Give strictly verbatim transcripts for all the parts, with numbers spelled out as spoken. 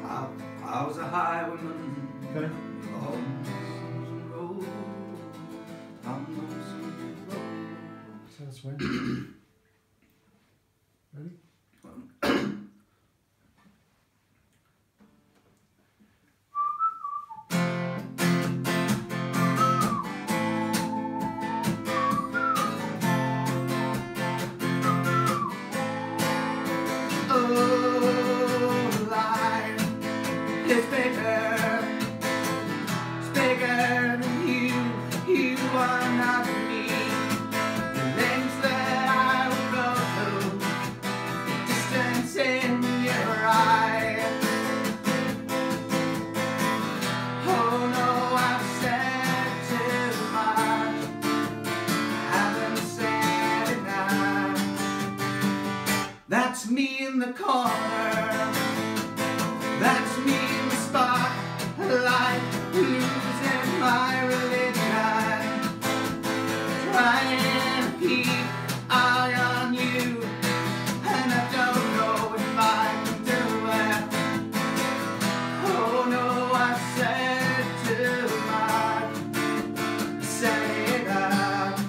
I, I was a highwayman. Okay. On Lonesome Road, on Lonesome Road. So that's when. Ready? Oh, life is bigger, it's bigger than you. You are not me. The lengths that I will go through, the distance in your eye. Oh no, I've said too much, haven't said enough. That's me in the corner, that's me in the spotlight, losing my religion, trying to keep eye on you, and I don't know if I can do it. Oh no, I said too much, say it up.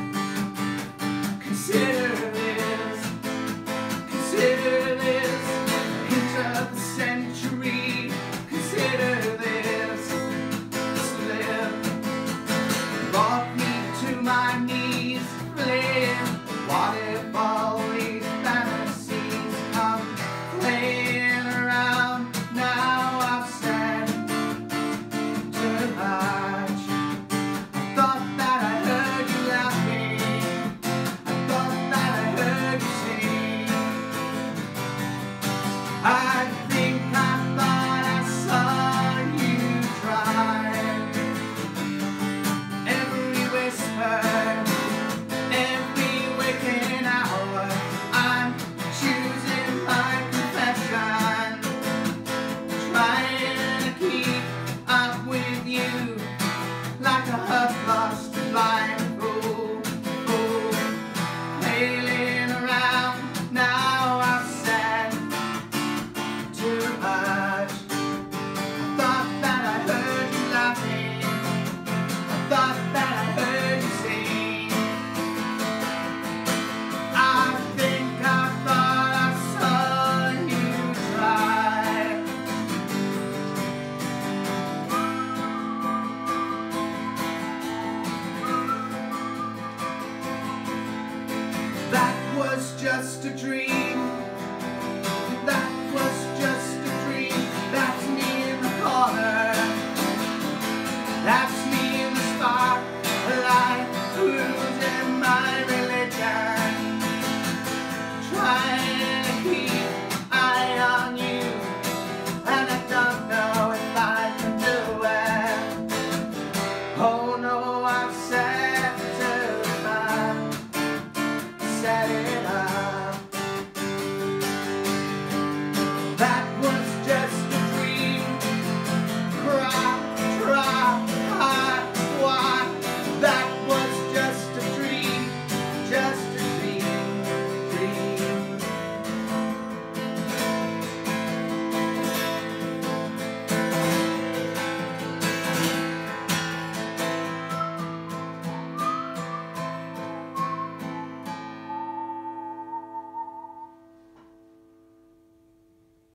Consider this, consider this, hint of the century. Consider this, slip brought me to my knees, flip. What if all these fantasies come playing around? Now I've said too much. I thought that I heard you laughing, I thought that I heard you sing. I think I thought I saw you try. Every whisper, every waking hour, I'm choosing my confession, trying to keep up with you like a huff-lost blind fool, fool, hailing around. Now I've said too much. I thought that I heard you laughing, I thought that I heard you sing. I think I thought I saw you try. That was just a dream.